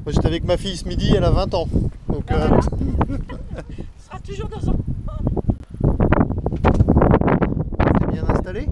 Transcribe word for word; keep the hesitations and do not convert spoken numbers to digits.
Moi j'étais avec ma fille ce midi, elle a vingt ans. Donc, Ah, euh, voilà. Ce sera toujours dans son... c'est bien installé.